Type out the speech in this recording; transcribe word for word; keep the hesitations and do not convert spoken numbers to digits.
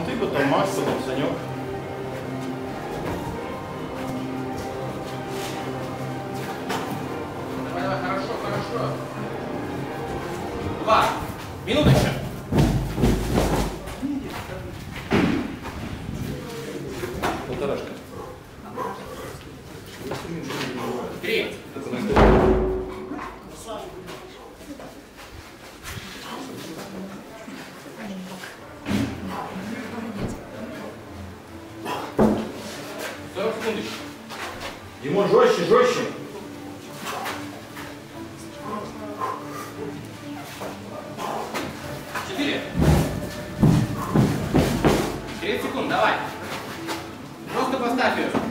Ты потом Макс, потом Санек. Давай, давай, хорошо, хорошо. Два. Минута еще. Полторашка. Три. сорок секунд еще. Димон, жестче, жестче. Четыре. тридцать секунд, давай. Просто поставь ее.